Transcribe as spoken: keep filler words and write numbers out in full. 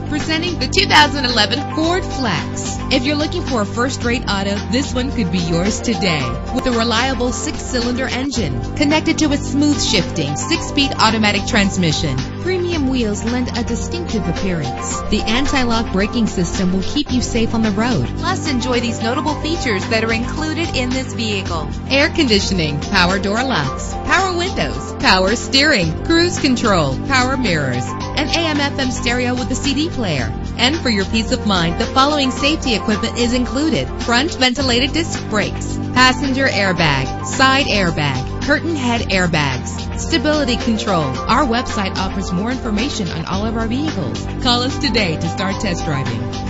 Presenting the two thousand eleven Ford Flex. If you're looking for a first-rate auto, this one could be yours today. With a reliable six-cylinder engine connected to a smooth shifting six-speed automatic transmission, premium wheels lend a distinctive appearance. The anti-lock braking system will keep you safe on the road. Plus, enjoy these notable features that are included in this vehicle: air conditioning, power door locks, power windows, power steering, cruise control, power mirrors, an A M F M stereo with a C D player. And for your peace of mind, the following safety equipment is included: front ventilated disc brakes, passenger airbag, side airbag, curtain head airbags, stability control. Our website offers more information on all of our vehicles. Call us today to start test driving.